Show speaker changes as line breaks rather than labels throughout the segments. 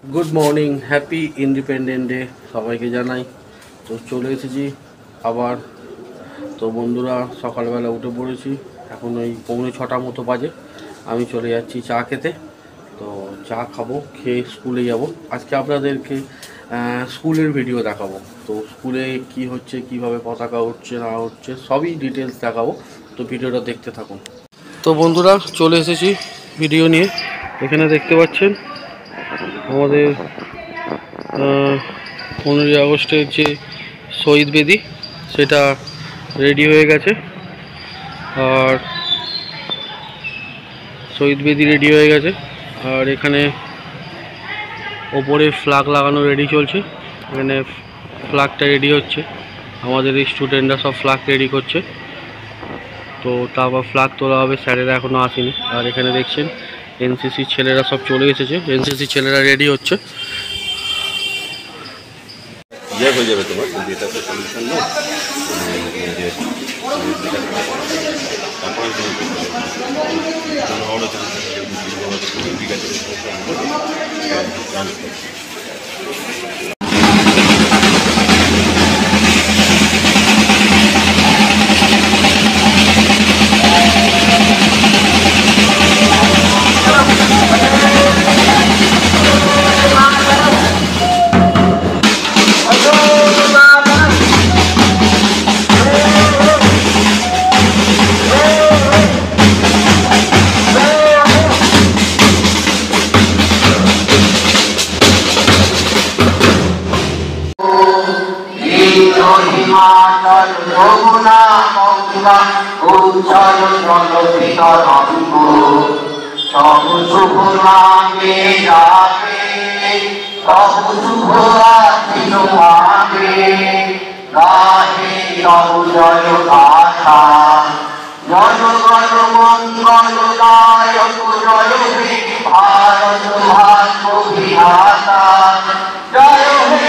Good morning, happy independent day সবাইকে জানাই। তো চলে এসেছি আবার। তো বন্ধুরা, সকালবেলা উঠে পড়েছি, এখন ওই 6:45 মতো বাজে। আমি চলে যাচ্ছি চা খেতে। তো চা খাবো, খেয়ে স্কুলে যাব। আজকে আপনাদেরকে স্কুলের ভিডিও দেখাবো। তো স্কুলে কি হচ্ছে, কিভাবে পতাকা উঠছে না উঠছে, সবই ডিটেলস দেখাবো। তো ভিডিওটা দেখতে থাকুন। তো বন্ধুরা, চলে এসেছি ভিডিও নিয়ে। এখানে দেখতে পাচ্ছেন আমাদের 15ই আগস্টের যে শহীদ বেদি, সেটা রেডি হয়ে গেছে। আর শহীদ বেদি রেডি হয়ে গেছে, আর এখানে ওপরে ফ্ল্যাগ লাগানো রেডি চলছে। এখানে ফ্ল্যাগটা রেডি হচ্ছে, আমাদের এই স্টুডেন্টরা সব ফ্ল্যাগ রেডি করছে। তো তারপর ফ্ল্যাগ তোলা হবে, স্যারেরা এখনও আসেনি। আর এখানে দেখছেন এনসিসি ছেলেরা সব চলে এসেছে, এনসিসি ছেলেরা রেডি হচ্ছে।
হয়ে যাবে তোমার, কিন্তু এটা তো সলিউশন না।
হিমাচল যমুনা গঙ্গা উজ্জ্বল জলধির অঙ্গ সব শুভ নামে যাবে, সব শুভ আসিল ভাবে, গাহে সব জয় গাথা। জয় গণ মঙ্গল দায়ক, জয় হে ভারত ভাগ্য বিধাতা, জয় হে।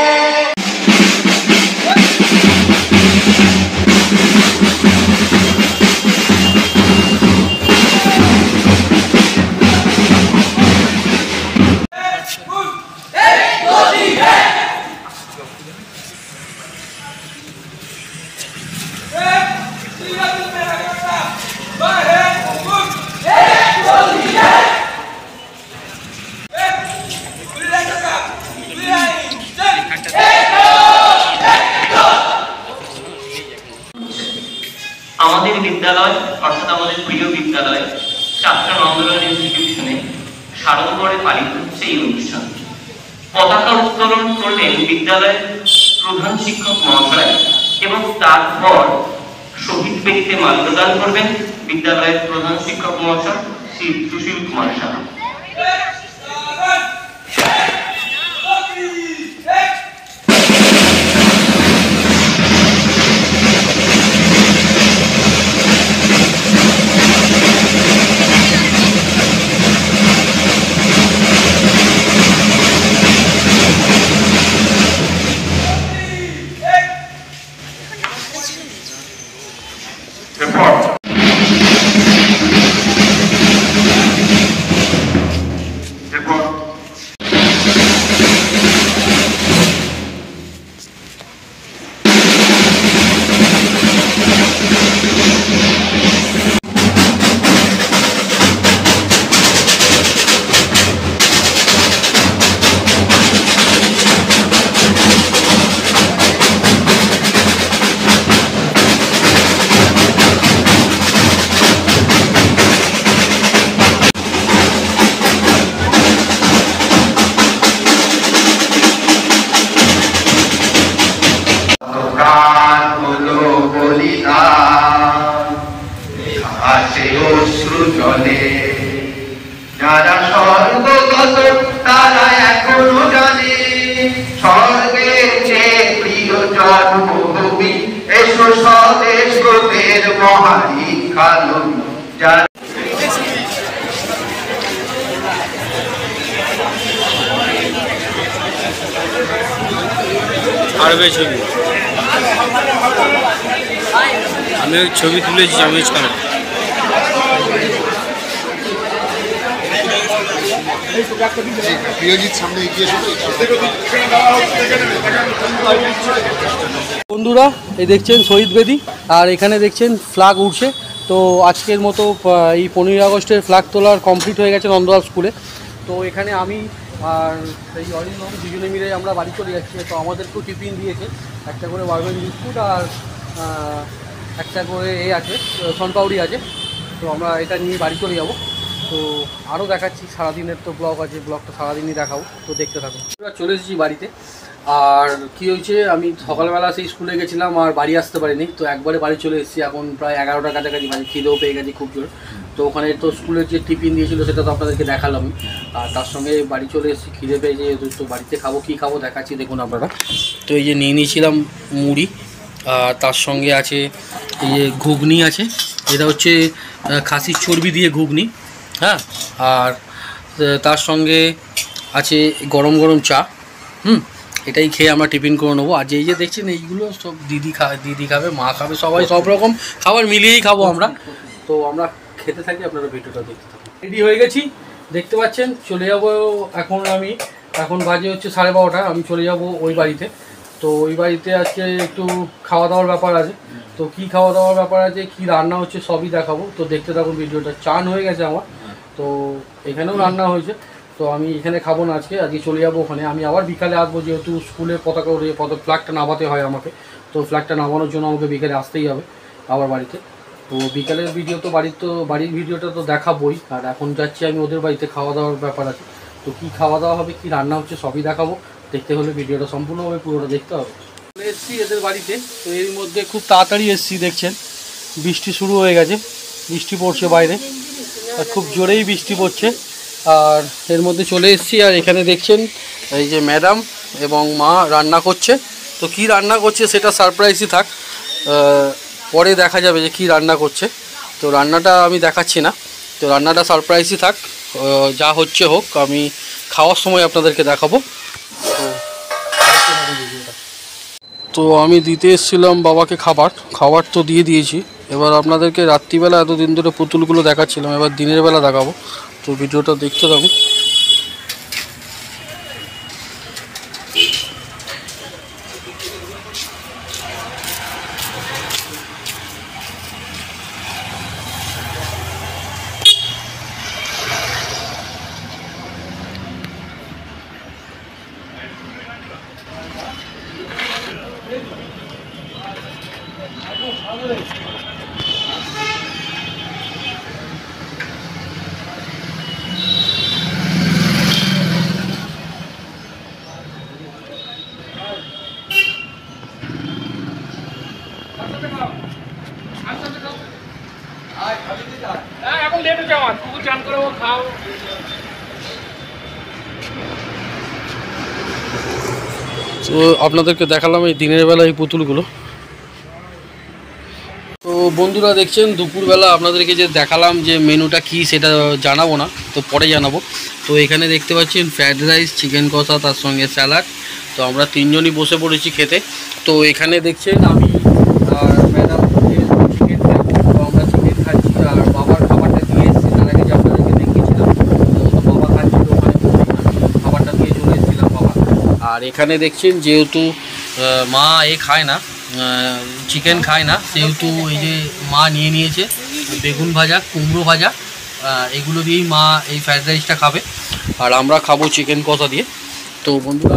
আমাদের বিদ্যালয় অর্থাৎ আমাদের প্রিয় বিদ্যালয় ছাত্র আন্দোলন ইনস্টিটিউশনে সাড়ম্বরে পালিত হচ্ছে এই অনুষ্ঠান। পতাকা উত্তোলন করলেন বিদ্যালয়ের প্রধান শিক্ষক মহাশয় এবং তারপর শহীদ বেদিতে মাল্যদান করবেন বিদ্যালয়ের প্রধান শিক্ষক মহাশয় শ্রী সুশীল কুমার সাহা।
যারা স্বর্গগত তারা এখনো জানে স্বর্গের চেয়ে প্রিয় জন্মভূমি, এসো স্বদেশ গোপের মহালিখা নবী।
ছবি আমি ওই ছবি তুলেছি, আমি ছাড় বন্ধুরা এই দেখছেন শহীদ বেদি, আর এখানে দেখছেন ফ্ল্যাগ উঠছে। তো আজকের মতো এই 15ই আগস্টের ফ্ল্যাগ তোলার কমপ্লিট হয়ে গেছে নন্দলাল স্কুলে। তো এখানে আমি আর এই অরিন্দম দুজনে মিলে আমরা বাড়ি চলে যাচ্ছি। তো আমাদেরকেও টিফিন দিয়েছে, একটা করে বারবেন বিস্কুট আর একটা করে আছে সনপাউরি আছে। তো আমরা এটা নিয়ে বাড়ি চলে যাব। তো আরও দেখাচ্ছি, সারাদিনের তো ব্লগ আছে, ব্লগটা সারাদিনই দেখাবো, তো দেখতে থাকুন। চলে এসেছি বাড়িতে। আর কি হয়েছে, আমি সকালবেলা সেই স্কুলে গেছিলাম আর বাড়ি আসতে পারিনি, তো একবারে বাড়ি চলে এসেছি। এখন প্রায় 11টার কাছাকাছি, মানে খিদেও পেয়ে গেছি খুব জোর। তো ওখানে তো স্কুলের যে টিফিন দিয়েছিল সেটা তো আপনাদেরকে দেখালাম, আর তার সঙ্গে বাড়ি চলে এসেছি, খিদে পেয়েছে। তো বাড়িতে খাবো, কী খাবো দেখাচ্ছি, দেখুন আপনারা। তো এই যে নিয়ে নিয়েছিলাম মুড়ি, আর তার সঙ্গে আছে এই যে ঘুগনি আছে, এটা হচ্ছে খাসির চর্বি দিয়ে ঘুগনি, হ্যাঁ। আর তার সঙ্গে আছে গরম গরম চা। এটাই খেয়ে আমরা টিফিন করে নেবো। আর এই যে দেখছেন এইগুলো সব দিদি খাবে, মা খাবে, সবাই সব রকম খাবার মিলিয়েই খাবো আমরা। তো আমরা খেতে থাকি, আপনারা ভিডিওটা দেখতে থাকুন। রেডি হয়ে গেছি, দেখতে পাচ্ছেন। চলে যাব এখন বাজে হচ্ছে 12:30, আমি চলে যাব ওই বাড়িতে। তো ওই বাড়িতে আজকে একটু খাওয়া দাওয়ার ব্যাপার আছে। তো কি খাওয়া দাওয়ার ব্যাপার আছে, কি রান্না হচ্ছে সবই দেখাবো। তো দেখতে থাকুন ভিডিওটা। চান হয়ে গেছে আমার, তো এখানেও রান্না হয়েছে। তো আমি এখানে খাবো না আজকে চলে যাবো ওখানে। আমি আবার বিকালে আসবো, যেহেতু স্কুলের পতাকা উড়িয়ে ফ্ল্যাগটা নামাতে হয় আমাকে। তো ফ্ল্যাগটা নামানোর জন্য আমাকে বিকেলে আসতেই হবে আবার বাড়িতে। তো বিকালের ভিডিও তো বাড়ির ভিডিওটা তো দেখাবোই। আর এখন যাচ্ছি আমি ওদের বাড়িতে, খাওয়া দাওয়ার ব্যাপার আছে। তো কি খাওয়া দাওয়া হবে, কি রান্না হচ্ছে সবই দেখাবো। দেখতে হলে ভিডিওটা সম্পূর্ণভাবে পুরোটা দেখতে হবে। চলে এসেছি এদের বাড়িতে। তো এর মধ্যে খুব তাড়াতাড়ি এসেছি, দেখছেন বৃষ্টি শুরু হয়ে গেছে, বৃষ্টি পড়ছে বাইরে, আর খুব জোরেই বৃষ্টি পড়ছে। আর এর মধ্যে চলে এসেছি, আর এখানে দেখছেন এই যে ম্যাডাম এবং মা রান্না করছে। তো কি রান্না করছে সেটা সারপ্রাইজই থাক, পরে দেখা যাবে যে কি রান্না করছে। তো রান্নাটা আমি দেখাচ্ছি না, তো রান্নাটা সারপ্রাইজই থাক, যা হচ্ছে হোক, আমি খাওয়ার সময় আপনাদেরকে দেখাবো। তো আমি দিতে এসেছিলাম বাবাকে খাবার তো দিয়ে দিয়েছি। এবার আপনাদেরকে রাত্রিবেলা এতদিন ধরে পুতুলগুলো দেখাচ্ছিলাম, এবার দিনের বেলা দেখাবো। তো ভিডিওটা দেখতে থাকুন।
এখন লেট হচ্ছে আমার, তুই চান করে খাও।
তো আপনাদেরকে দেখালাম এই দিনের বেলা এই পুতুলগুলো। তো বন্ধুরা দেখছেন দুপুরবেলা আপনাদেরকে যে দেখালাম যে মেনুটা কি সেটা জানাবো না, তো পরে জানাবো। তো এখানে দেখতে পাচ্ছেন ফ্রায়েড রাইস, চিকেন কষা, তার সঙ্গে স্যালাড। তো আমরা তিনজনই বসে পড়েছি খেতে। তো এখানে দেখছেন আমি আর ম্যাডাম চিকেন খাচ্ছি, তো আমরা চিকেন খাচ্ছি। আর বাবার খাবারটা দিয়ে এসেছি, তার আগে যে আপনাদেরকে দেখিয়েছিলাম। তো বাবা খাচ্ছিল ওখানে, খাবারটা দিয়ে চলে এসেছিলাম বাবা। আর এখানে দেখছেন যেহেতু মা খায় না, চিকেন খায় না, সেহেতু এই যে মা নিয়ে নিয়েছে বেগুন ভাজা, কুমড়ো ভাজা, এগুলো দিয়েই মা এই ফ্রায়েড রাইসটা খাবে। আর আমরা খাবো চিকেন কষা দিয়ে। তো বন্ধুরা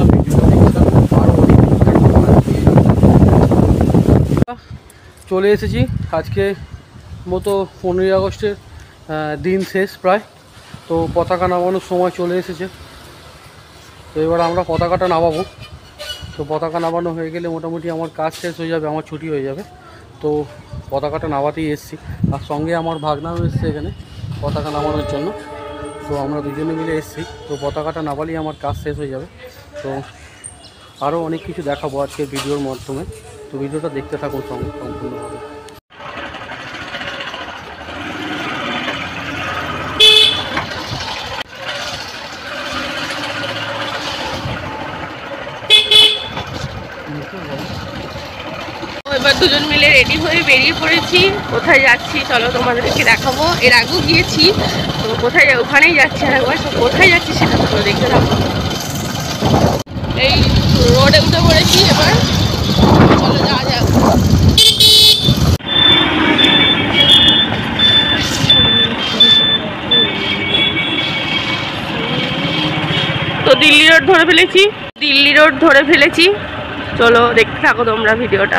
চলে এসেছি, আজকে মতো 15ই আগস্টের দিন শেষ প্রায়। তো পতাকা নামানোর সময় চলে এসেছে। তো এবার আমরা পতাকাটা নামাবো। তো পতাকা নামানো হয়ে গেলে মোটামুটি আমার কাজ শেষ হয়ে যাবে, আমার ছুটি হয়ে যাবে। তো পতাকাটা নামাতেই এসেছি, আর সঙ্গে আমার ভাগনাও এসছে এখানে পতাকা নামানোর জন্য। তো আমরা দুজনে মিলে এসেছি। তো পতাকাটা নামালেই আমার কাজ শেষ হয়ে যাবে। তো আরও অনেক কিছু দেখাবো আজকে ভিডিওর মাধ্যমে। তো ভিডিওটা দেখতে থাকুন সম্পূর্ণভাবে।
দুজন মিলে রেডি হয়ে বেরিয়ে পড়েছি। কোথায় যাচ্ছি চলো তোমাদেরকে দেখাবো। এর আগেও গিয়েছি, তো কোথায় ওখানেই যাচ্ছি আরেকবার। তো কোথায় যাচ্ছি সেটা তোমরা দেখতে থাকো। এই রোডে উঠে পড়েছি, এবার চলো যাওয়া যাক। তো দিল্লি রোড ধরে ফেলেছি। চলো দেখতে থাকো তোমরা ভিডিওটা।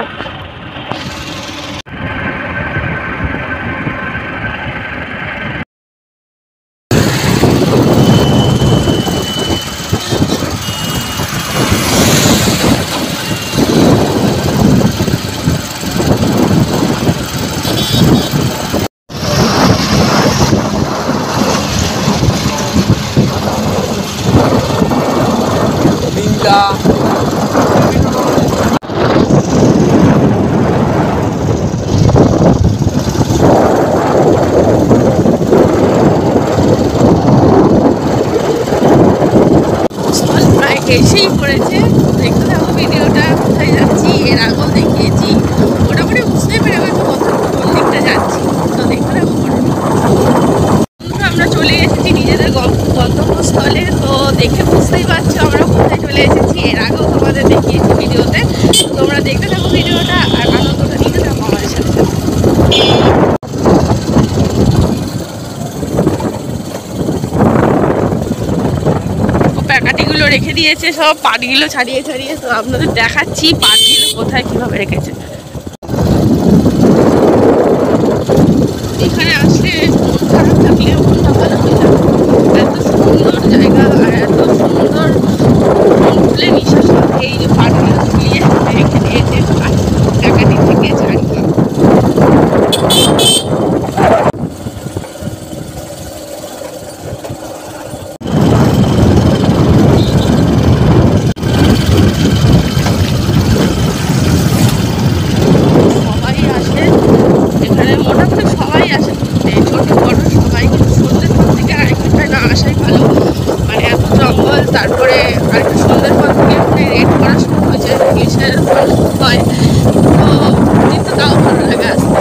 এসেই পড়েছে, দেখতে থাকো ভিডিওটা। কোথায় যাচ্ছি এর আগেও দেখিয়েছি, মোটামুটি বুঝতেই পেরে গেছো কোন দিকটা যাচ্ছি। তো দেখতে থাকো। আমরা চলে এসেছি নিজেদের গন্তব্যস্থলে। তো দেখে বুঝতেই পারছো আমরা কোথায় চলে এসেছি। এর আগেও তোমাদের দেখিয়েছি ভিডিওতে। তোমরা দেখতে থাকো ভিডিওটা আর আনন্দটা নিতে থাকো আমাদের সাথে সাথে। প্যাকাটিগুলো রেখে দিয়েছে, সব পাটগুলো ছাড়িয়ে ছাড়িয়ে। তো আপনাদের দেখাচ্ছি পাটগুলো কোথায় কিভাবে রেখেছে। এখানে আসলে মন খারাপ থাকলে মনটা ভালো হয়ে যাবে। এত সুন্দর জায়গা আর এত সুন্দর মন খুলে নিঃশ্বাস নিতে। এই যে পাটগুলো ঝুলিয়ে রেখে দিয়েছে প্যাকাটি থেকে ছাড়িয়ে। তারপরে আরেকটা সুন্দরবন থেকে রেড করা শুরু হয়েছে, পুলিশের হয়। তো কিন্তু তাও ভালো লাগে আসতে।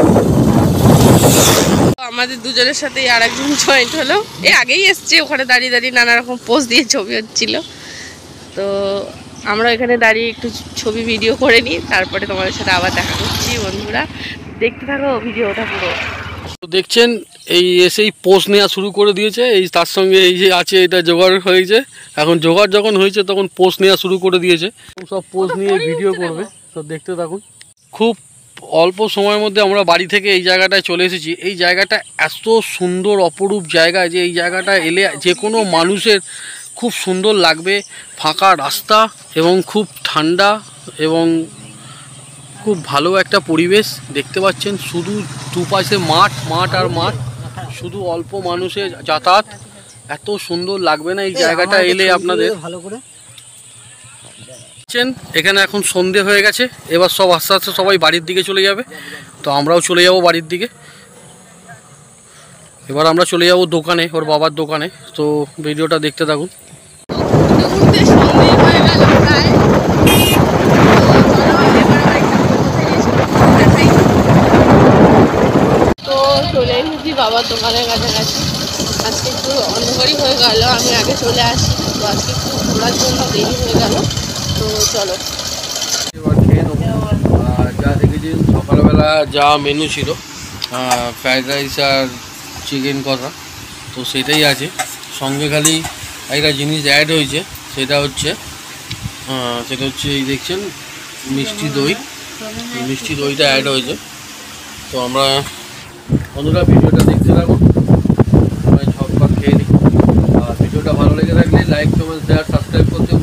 আমাদের দুজনের সাথে আর একজন জয়েন্ট হলো। আগেই এসছে, ওখানে দাঁড়িয়ে দাঁড়িয়ে নানা রকম পোজ দিয়ে ছবি হচ্ছিল। তো আমরা এখানে দাঁড়িয়ে একটু ছবি ভিডিও করে নিই, তারপরে তোমাদের সাথে আবার দেখা করছি। বন্ধুরা দেখতে থাকো ভিডিওটা পুরো।
তো দেখছেন এই এসেই পোস্ট নেওয়া শুরু করে দিয়েছে। এই তার সঙ্গে এই যে আছে এটা জোগাড় হয়েছে। এখন জোগাড় যখন হয়েছে তখন পোস্ট নেওয়া শুরু করে দিয়েছে। সব পোস্ট নিয়ে ভিডিও করবে। তো দেখতে থাকুন। খুব অল্প সময়ের মধ্যে আমরা বাড়ি থেকে এই জায়গাটায় চলে এসেছি। এই জায়গাটা এত সুন্দর অপরূপ জায়গা যে এই জায়গাটা এলে যে কোনো মানুষের খুব সুন্দর লাগবে। ফাঁকা রাস্তা এবং খুব ঠান্ডা এবং খুব ভালো একটা পরিবেশ দেখতে পাচ্ছেন। শুধু দুপাশে মাঠ আর মাঠ, শুধু অল্প মানুষের যাতায়াত। এত সুন্দর লাগবে না এই জায়গাটা এলে আপনাদের। ভালো করে এখানে এখন সন্ধে হয়ে গেছে, এবার সব আস্তে আস্তে সবাই বাড়ির দিকে চলে যাবে। তো আমরাও চলে যাব বাড়ির দিকে। এবার আমরা চলে যাব দোকানে, ওর বাবার দোকানে। তো ভিডিওটা দেখতে থাকুন।
তো চলে এসেছি বাবার দোকানের কাছাকাছি। আজকে একটু অন্ধকারই হয়ে গেল, আমি আগে চলে আসি। তো আজকে একটু ঘোরার জন্য দেরি হয়ে গেল। তো চলো
এবার খেয়ে নেবো। যা দেখেছি সকালবেলা যা মেনু ছিল, ফ্রাইড রাইস আর চিকেন কষা, তো সেটাই আছে। সঙ্গে খালি একটা জিনিস অ্যাড হয়েছে, সেটা হচ্ছে এই দেখছেন মিষ্টি দই। এই মিষ্টি দইটা অ্যাড হয়েছে। তো আমরা বন্ধুরা ভিডিওটা দেখতে থাকুন, সবাই ঝটপট খেয়ে নিই। আর ভিডিওটা ভালো লেগে থাকলে লাইক, কমেন্ট, শেয়ার, সাবস্ক্রাইব করতে